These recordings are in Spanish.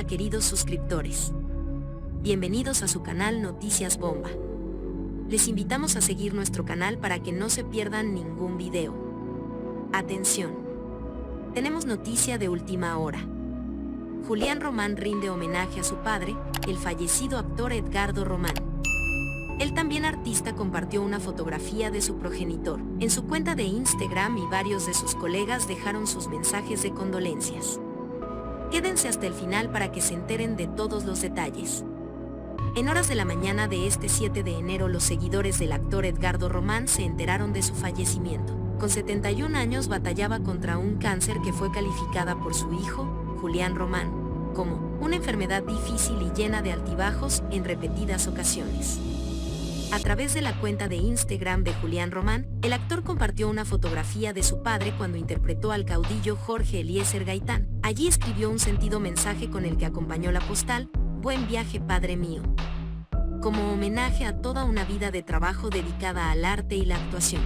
queridos suscriptores. Bienvenidos a su canal Noticias Bomba. Les invitamos a seguir nuestro canal para que no se pierdan ningún video. Atención. Tenemos noticia de última hora. Julián Román rinde homenaje a su padre, el fallecido actor Edgardo Román. El también artista compartió una fotografía de su progenitor en su cuenta de Instagram y varios de sus colegas dejaron sus mensajes de condolencias. Quédense hasta el final para que se enteren de todos los detalles. En horas de la mañana de este 7 de enero los seguidores del actor Edgardo Román se enteraron de su fallecimiento. Con 71 años batallaba contra un cáncer que fue calificada por su hijo, Julián Román, como una enfermedad difícil y llena de altibajos en repetidas ocasiones. A través de la cuenta de Instagram de Julián Román, el actor compartió una fotografía de su padre cuando interpretó al caudillo Jorge Eliezer Gaitán. Allí escribió un sentido mensaje con el que acompañó la postal: "Buen viaje, padre mío", como homenaje a toda una vida de trabajo dedicada al arte y la actuación.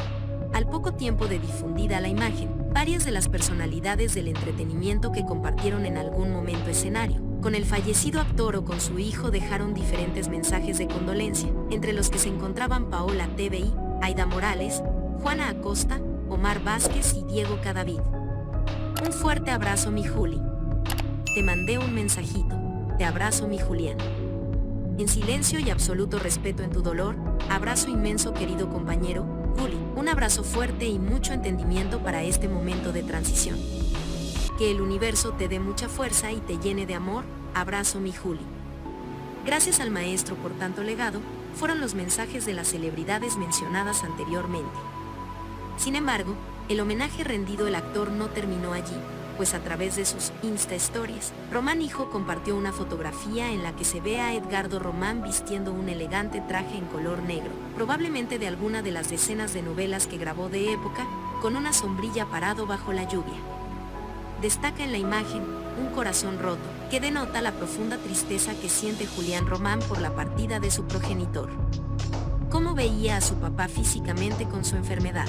Al poco tiempo de difundida la imagen, varias de las personalidades del entretenimiento que compartieron en algún momento escenario con el fallecido actor o con su hijo dejaron diferentes mensajes de condolencia, entre los que se encontraban Paola TVI, Aida Morales, Juana Acosta, Omar Vázquez y Diego Cadavid. Un fuerte abrazo, mi Juli. Te mandé un mensajito. Te abrazo, mi Julián. En silencio y absoluto respeto en tu dolor, abrazo inmenso, querido compañero, Juli. Un abrazo fuerte y mucho entendimiento para este momento de transición. Que el universo te dé mucha fuerza y te llene de amor, abrazo, mi Juli. Gracias al maestro por tanto legado, fueron los mensajes de las celebridades mencionadas anteriormente. Sin embargo, el homenaje rendido el actor no terminó allí, pues a través de sus Insta Stories, Román hijo compartió una fotografía en la que se ve a Edgardo Román vistiendo un elegante traje en color negro, probablemente de alguna de las decenas de novelas que grabó de época, con una sombrilla parado bajo la lluvia. Destaca en la imagen un corazón roto, que denota la profunda tristeza que siente Julián Román por la partida de su progenitor. ¿Cómo veía a su papá físicamente con su enfermedad?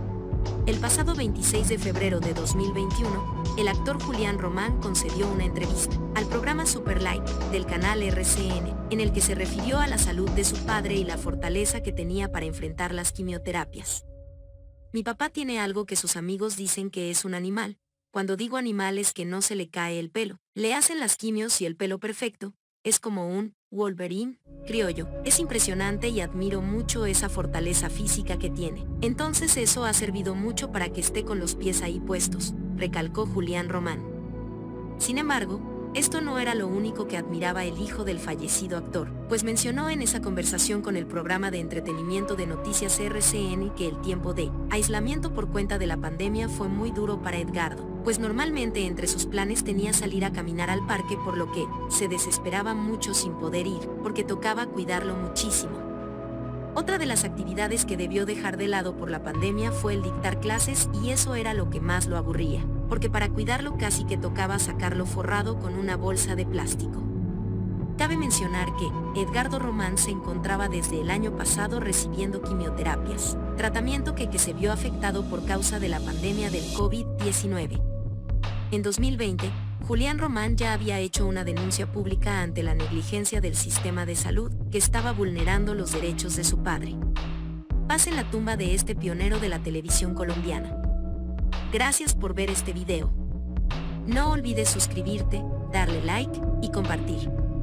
El pasado 26 de febrero de 2021, el actor Julián Román concedió una entrevista al programa Superlight del canal RCN, en el que se refirió a la salud de su padre y la fortaleza que tenía para enfrentar las quimioterapias. Mi papá tiene algo que sus amigos dicen que es un animal. Cuando digo animal es que no se le cae el pelo. Le hacen las quimios y el pelo perfecto. Es como un Wolverine criollo. Es impresionante y admiro mucho esa fortaleza física que tiene. Entonces eso ha servido mucho para que esté con los pies ahí puestos, recalcó Julián Román. Sin embargo, esto no era lo único que admiraba el hijo del fallecido actor, pues mencionó en esa conversación con el programa de entretenimiento de noticias RCN que el tiempo de aislamiento por cuenta de la pandemia fue muy duro para Edgardo, pues normalmente entre sus planes tenía salir a caminar al parque, por lo que se desesperaba mucho sin poder ir, porque tocaba cuidarlo muchísimo. Otra de las actividades que debió dejar de lado por la pandemia fue el dictar clases, y eso era lo que más lo aburría, porque para cuidarlo casi que tocaba sacarlo forrado con una bolsa de plástico. Cabe mencionar que Edgardo Román se encontraba desde el año pasado recibiendo quimioterapias, tratamiento que se vio afectado por causa de la pandemia del COVID-19. En 2020, Julián Román ya había hecho una denuncia pública ante la negligencia del sistema de salud, que estaba vulnerando los derechos de su padre. Paz en la tumba de este pionero de la televisión colombiana. Gracias por ver este video. No olvides suscribirte, darle like y compartir.